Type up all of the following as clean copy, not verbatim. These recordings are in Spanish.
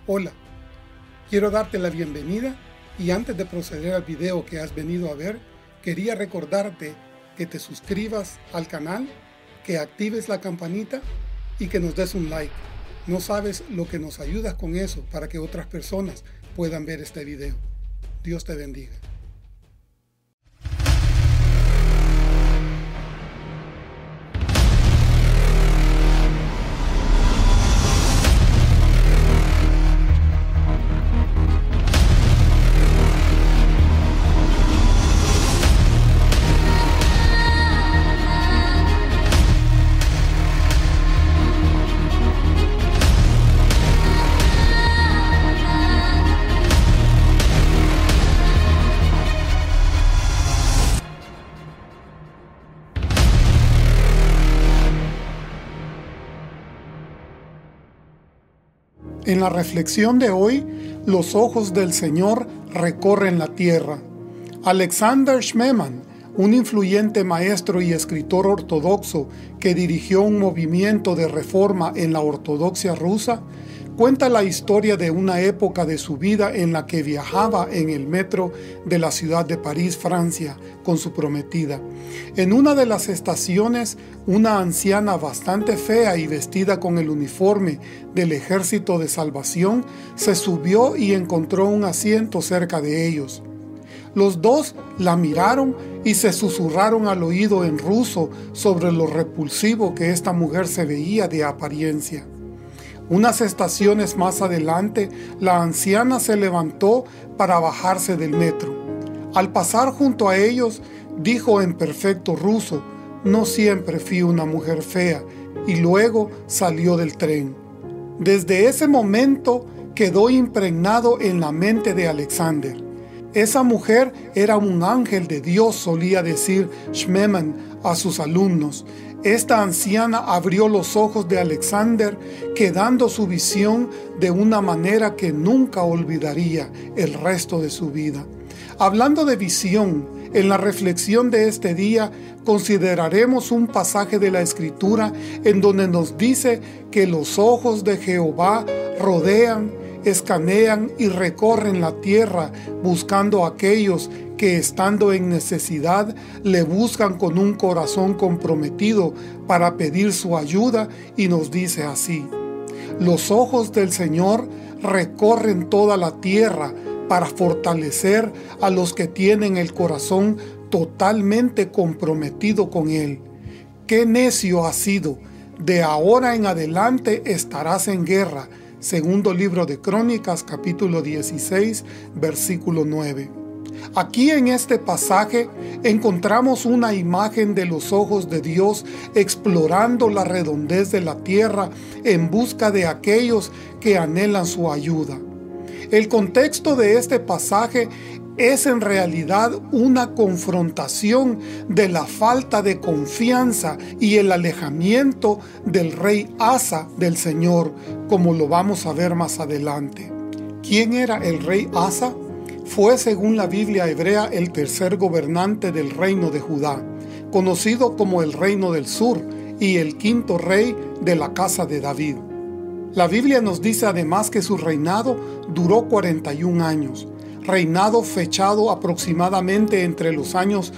Hola, quiero darte la bienvenida y antes de proceder al video que has venido a ver, quería recordarte que te suscribas al canal, que actives la campanita y que nos des un like. No sabes lo que nos ayudas con eso para que otras personas puedan ver este video. Dios te bendiga. En la reflexión de hoy, los ojos del Señor recorren la tierra. Alexander Schmemann, un influyente maestro y escritor ortodoxo que dirigió un movimiento de reforma en la ortodoxia rusa, cuenta la historia de una época de su vida en la que viajaba en el metro de la ciudad de París, Francia, con su prometida. En una de las estaciones, una anciana bastante fea y vestida con el uniforme del Ejército de Salvación se subió y encontró un asiento cerca de ellos. Los dos la miraron y se susurraron al oído en ruso sobre lo repulsivo que esta mujer se veía de apariencia. Unas estaciones más adelante, la anciana se levantó para bajarse del metro. Al pasar junto a ellos, dijo en perfecto ruso: «No siempre fui una mujer fea», y luego salió del tren. Desde ese momento quedó impregnado en la mente de Alexander. Esa mujer era un ángel de Dios, solía decir Schmemann a sus alumnos. Esta anciana abrió los ojos de Alexander, quedando su visión de una manera que nunca olvidaría el resto de su vida. Hablando de visión, en la reflexión de este día consideraremos un pasaje de la Escritura en donde nos dice que los ojos de Jehová rodean, escanean y recorren la tierra buscando a aquellos que estando en necesidad le buscan con un corazón comprometido para pedir su ayuda, y nos dice así: los ojos del Señor recorren toda la tierra para fortalecer a los que tienen el corazón totalmente comprometido con Él. ¡Qué necio has sido! De ahora en adelante estarás en guerra. Segundo libro de Crónicas, capítulo 16, versículo 9. Aquí en este pasaje encontramos una imagen de los ojos de Dios explorando la redondez de la tierra en busca de aquellos que anhelan su ayuda. El contexto de este pasaje es en realidad una confrontación de la falta de confianza y el alejamiento del rey Asa del Señor, como lo vamos a ver más adelante. ¿Quién era el rey Asa? Fue, según la Biblia hebrea, el tercer gobernante del reino de Judá, conocido como el reino del sur, y el quinto rey de la casa de David. La Biblia nos dice además que su reinado duró 41 años, reinado fechado aproximadamente entre los años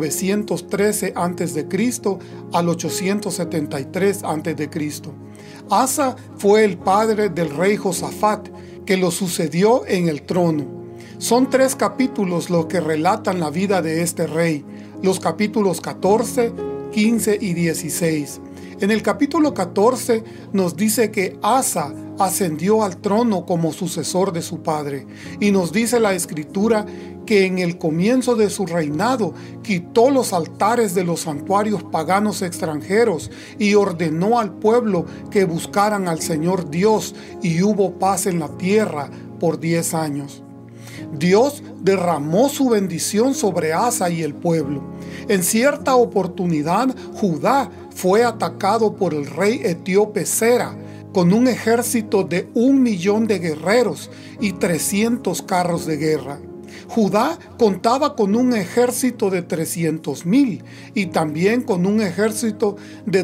913 a.C. al 873 a.C. Asa fue el padre del rey Josafat, que lo sucedió en el trono. Son 3 capítulos los que relatan la vida de este rey, los capítulos 14, 15 y 16. En el capítulo 14 nos dice que Asa ascendió al trono como sucesor de su padre, y nos dice la Escritura que en el comienzo de su reinado quitó los altares de los santuarios paganos extranjeros y ordenó al pueblo que buscaran al Señor Dios, y hubo paz en la tierra por 10 años. Dios derramó su bendición sobre Asa y el pueblo. En cierta oportunidad, Judá fue atacado por el rey etíope Sera, con un ejército de 1 millón de guerreros y 300 carros de guerra. Judá contaba con un ejército de 300,000 y también con un ejército de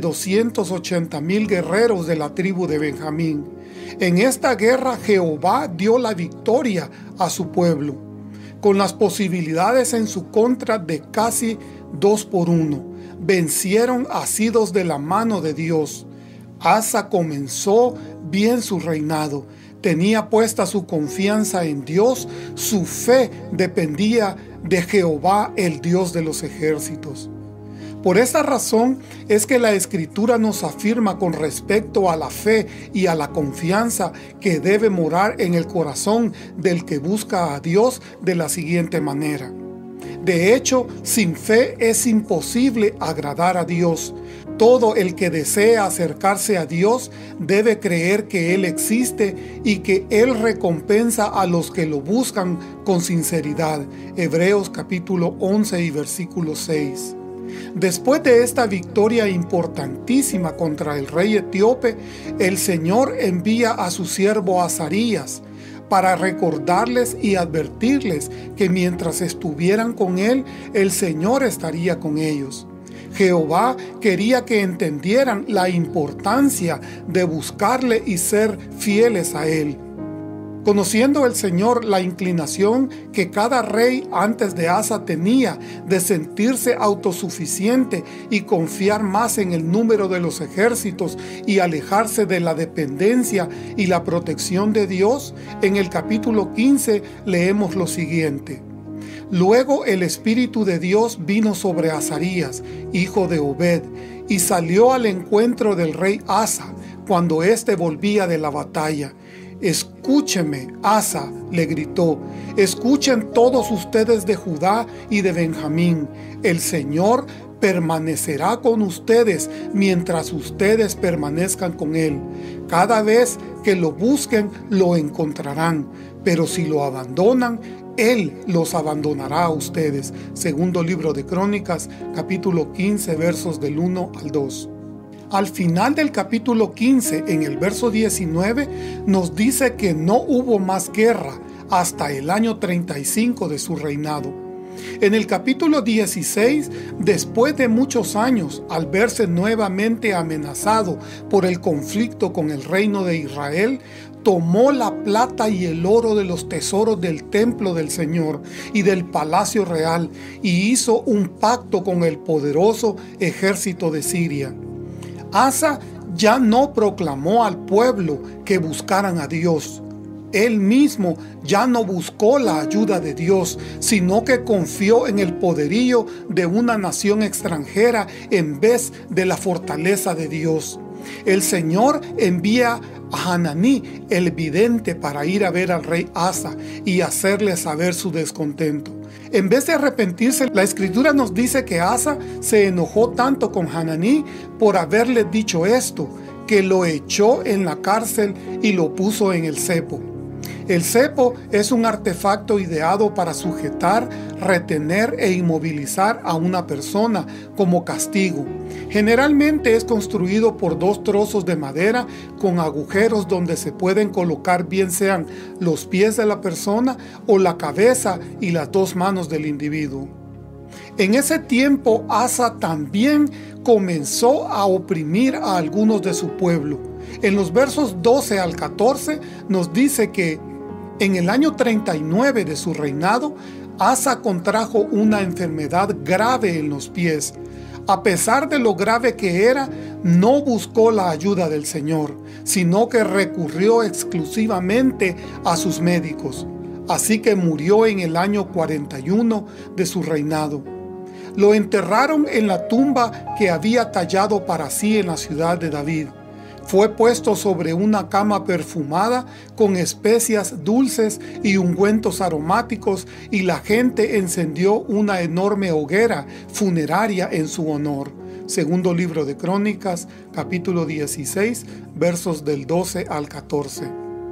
280,000 guerreros de la tribu de Benjamín. En esta guerra Jehová dio la victoria a su pueblo, con las posibilidades en su contra de casi 2-1. Vencieron asidos de la mano de Dios. Asa comenzó bien su reinado. Tenía puesta su confianza en Dios, su fe dependía de Jehová, el Dios de los ejércitos. Por esta razón es que la Escritura nos afirma con respecto a la fe y a la confianza que debe morar en el corazón del que busca a Dios de la siguiente manera. De hecho, sin fe es imposible agradar a Dios. Todo el que desea acercarse a Dios debe creer que Él existe y que Él recompensa a los que lo buscan con sinceridad. Hebreos capítulo 11 y versículo 6. Después de esta victoria importantísima contra el rey etíope, el Señor envía a su siervo Azarías para recordarles y advertirles que mientras estuvieran con él, el Señor estaría con ellos. Jehová quería que entendieran la importancia de buscarle y ser fieles a él. Conociendo el Señor la inclinación que cada rey antes de Asa tenía de sentirse autosuficiente y confiar más en el número de los ejércitos y alejarse de la dependencia y la protección de Dios, en el capítulo 15 leemos lo siguiente. Luego el Espíritu de Dios vino sobre Azarías, hijo de Obed, y salió al encuentro del rey Asa, cuando éste volvía de la batalla. Escúcheme, Asa, le gritó, escuchen todos ustedes de Judá y de Benjamín. El Señor permanecerá con ustedes mientras ustedes permanezcan con Él. Cada vez que lo busquen, lo encontrarán, pero si lo abandonan, Él los abandonará a ustedes. Segundo libro de Crónicas, capítulo 15, versos del 1 al 2. Al final del capítulo 15, en el verso 19, nos dice que no hubo más guerra hasta el año 35 de su reinado. En el capítulo 16, después de muchos años, al verse nuevamente amenazado por el conflicto con el reino de Israel, tomó la plata y el oro de los tesoros del templo del Señor y del palacio real y hizo un pacto con el poderoso ejército de Siria. Asa ya no proclamó al pueblo que buscaran a Dios. Él mismo ya no buscó la ayuda de Dios, sino que confió en el poderío de una nación extranjera en vez de la fortaleza de Dios. El Señor envía a Hananí, el vidente, para ir a ver al rey Asa y hacerle saber su descontento. En vez de arrepentirse, la Escritura nos dice que Asa se enojó tanto con Hananí por haberle dicho esto, que lo echó en la cárcel y lo puso en el cepo. El cepo es un artefacto ideado para sujetar, retener e inmovilizar a una persona como castigo. Generalmente es construido por 2 trozos de madera con agujeros donde se pueden colocar bien sean los pies de la persona o la cabeza y las 2 manos del individuo. En ese tiempo Asa también comenzó a oprimir a algunos de su pueblo. En los versos 12 al 14 nos dice que en el año 39 de su reinado, Asa contrajo una enfermedad grave en los pies. A pesar de lo grave que era, no buscó la ayuda del Señor, sino que recurrió exclusivamente a sus médicos. Así que murió en el año 41 de su reinado. Lo enterraron en la tumba que había tallado para sí en la ciudad de David. Fue puesto sobre una cama perfumada con especias dulces y ungüentos aromáticos, y la gente encendió una enorme hoguera funeraria en su honor. Segundo libro de Crónicas, capítulo 16, versos del 12 al 14.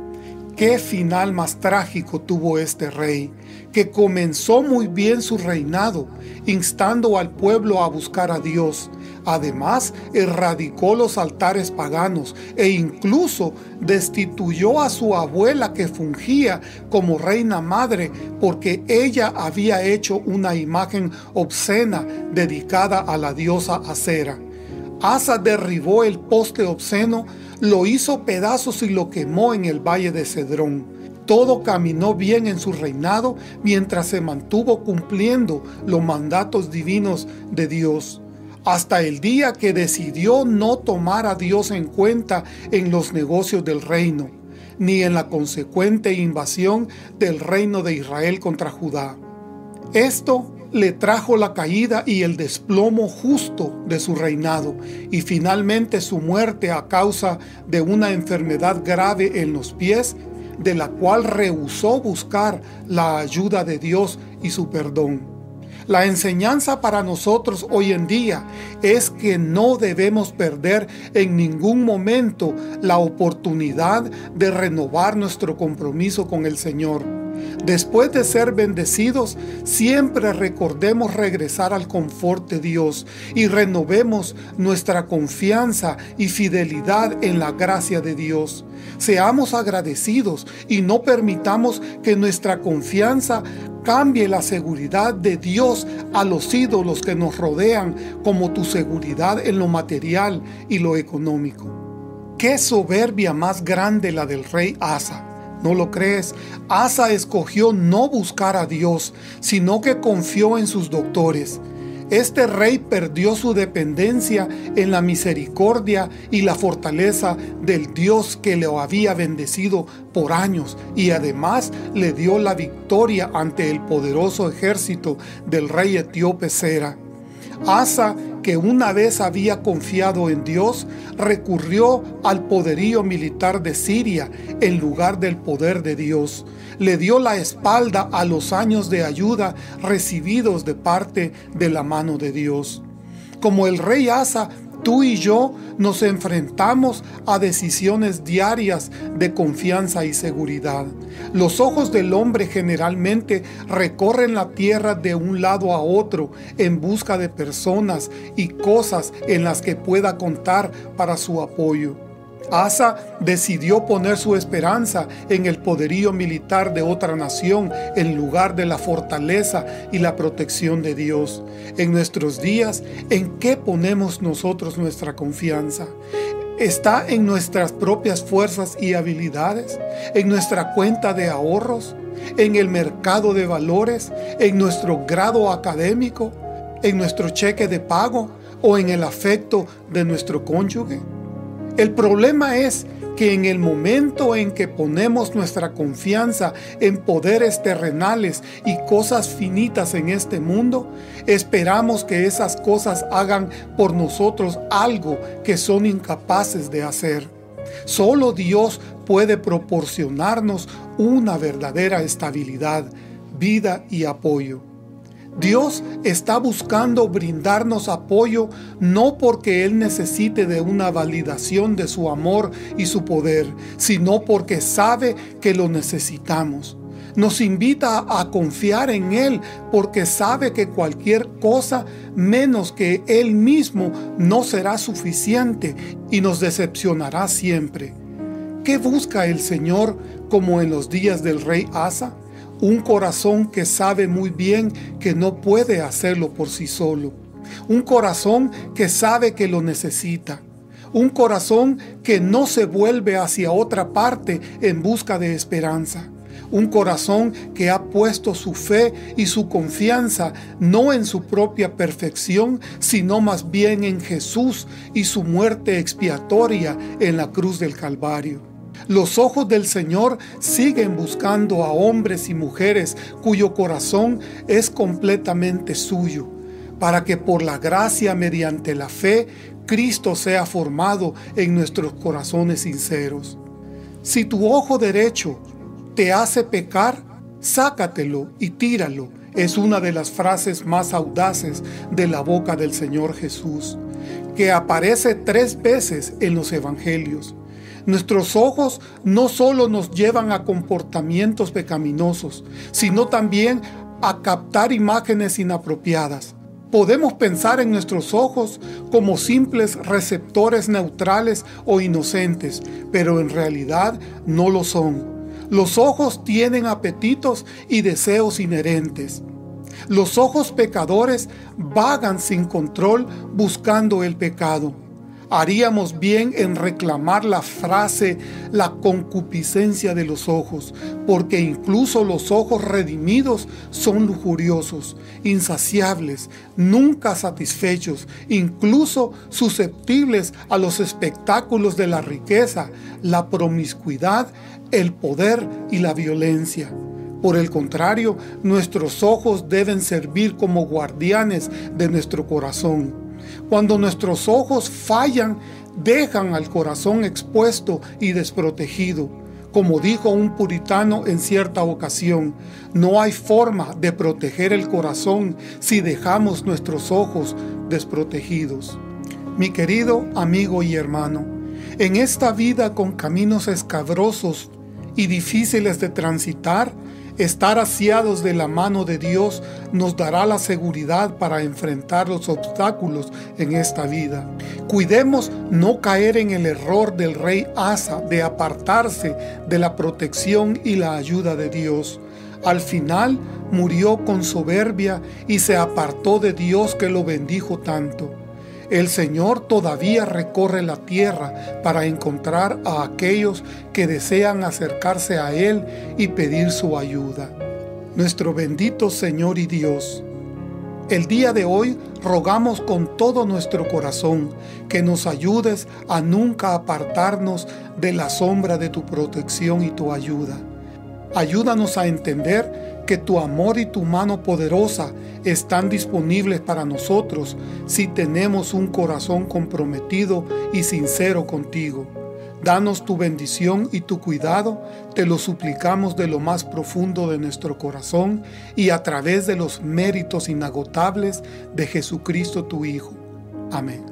Qué final más trágico tuvo este rey, que comenzó muy bien su reinado, instando al pueblo a buscar a Dios, Además, erradicó los altares paganos e incluso destituyó a su abuela que fungía como reina madre porque ella había hecho una imagen obscena dedicada a la diosa Acera. Asa derribó el poste obsceno, lo hizo pedazos y lo quemó en el valle de Cedrón. Todo caminó bien en su reinado mientras se mantuvo cumpliendo los mandatos divinos de Dios, hasta el día que decidió no tomar a Dios en cuenta en los negocios del reino, ni en la consecuente invasión del reino de Israel contra Judá. Esto le trajo la caída y el desplomo justo de su reinado, y finalmente su muerte a causa de una enfermedad grave en los pies, de la cual rehusó buscar la ayuda de Dios y su perdón. La enseñanza para nosotros hoy en día es que no debemos perder en ningún momento la oportunidad de renovar nuestro compromiso con el Señor. Después de ser bendecidos, siempre recordemos regresar al confort de Dios y renovemos nuestra confianza y fidelidad en la gracia de Dios. Seamos agradecidos y no permitamos que nuestra confianza cambie la seguridad de Dios a los ídolos que nos rodean, como tu seguridad en lo material y lo económico. ¡Qué soberbia más grande la del rey Asa! ¿No lo crees? Asa escogió no buscar a Dios, sino que confió en sus doctores. Este rey perdió su dependencia en la misericordia y la fortaleza del Dios que lo había bendecido por años, y además le dio la victoria ante el poderoso ejército del rey etíope Sera. Asa, que una vez había confiado en Dios, recurrió al poderío militar de Siria en lugar del poder de Dios. Le dio la espalda a los años de ayuda recibidos de parte de la mano de Dios. Como el rey Asa, tú y yo nos enfrentamos a decisiones diarias de confianza y seguridad. Los ojos del hombre generalmente recorren la tierra de un lado a otro en busca de personas y cosas en las que pueda contar para su apoyo. Asa decidió poner su esperanza en el poderío militar de otra nación en lugar de la fortaleza y la protección de Dios. En nuestros días, ¿en qué ponemos nosotros nuestra confianza? ¿Está en nuestras propias fuerzas y habilidades? ¿En nuestra cuenta de ahorros? ¿En el mercado de valores? ¿En nuestro grado académico? ¿En nuestro cheque de pago? ¿O en el afecto de nuestro cónyuge? El problema es que en el momento en que ponemos nuestra confianza en poderes terrenales y cosas finitas en este mundo, esperamos que esas cosas hagan por nosotros algo que son incapaces de hacer. Solo Dios puede proporcionarnos una verdadera estabilidad, vida y apoyo. Dios está buscando brindarnos apoyo no porque Él necesite de una validación de su amor y su poder, sino porque sabe que lo necesitamos. Nos invita a confiar en Él porque sabe que cualquier cosa menos que Él mismo no será suficiente y nos decepcionará siempre. ¿Qué busca el Señor como en los días del rey Asa? Un corazón que sabe muy bien que no puede hacerlo por sí solo. Un corazón que sabe que lo necesita. Un corazón que no se vuelve hacia otra parte en busca de esperanza. Un corazón que ha puesto su fe y su confianza no en su propia perfección, sino más bien en Jesús y su muerte expiatoria en la cruz del Calvario. Los ojos del Señor siguen buscando a hombres y mujeres cuyo corazón es completamente suyo, para que por la gracia mediante la fe, Cristo sea formado en nuestros corazones sinceros. Si tu ojo derecho te hace pecar, sácatelo y tíralo. Es una de las frases más audaces de la boca del Señor Jesús, que aparece 3 veces en los evangelios. Nuestros ojos no solo nos llevan a comportamientos pecaminosos, sino también a captar imágenes inapropiadas. Podemos pensar en nuestros ojos como simples receptores neutrales o inocentes, pero en realidad no lo son. Los ojos tienen apetitos y deseos inherentes. Los ojos pecadores vagan sin control buscando el pecado. Haríamos bien en reclamar la frase "la concupiscencia de los ojos", porque incluso los ojos redimidos son lujuriosos, insaciables, nunca satisfechos, incluso susceptibles a los espectáculos de la riqueza, la promiscuidad, el poder y la violencia. Por el contrario, nuestros ojos deben servir como guardianes de nuestro corazón. Cuando nuestros ojos fallan, dejan al corazón expuesto y desprotegido. Como dijo un puritano en cierta ocasión, no hay forma de proteger el corazón si dejamos nuestros ojos desprotegidos. Mi querido amigo y hermano, en esta vida con caminos escabrosos y difíciles de transitar, estar asiados de la mano de Dios nos dará la seguridad para enfrentar los obstáculos en esta vida. Cuidemos no caer en el error del rey Asa de apartarse de la protección y la ayuda de Dios. Al final murió con soberbia y se apartó de Dios que lo bendijo tanto. El Señor todavía recorre la tierra para encontrar a aquellos que desean acercarse a Él y pedir su ayuda. Nuestro bendito Señor y Dios, el día de hoy rogamos con todo nuestro corazón que nos ayudes a nunca apartarnos de la sombra de tu protección y tu ayuda. Ayúdanos a entender que tu amor y tu mano poderosa están disponibles para nosotros si tenemos un corazón comprometido y sincero contigo. Danos tu bendición y tu cuidado, te lo suplicamos de lo más profundo de nuestro corazón y a través de los méritos inagotables de Jesucristo tu Hijo. Amén.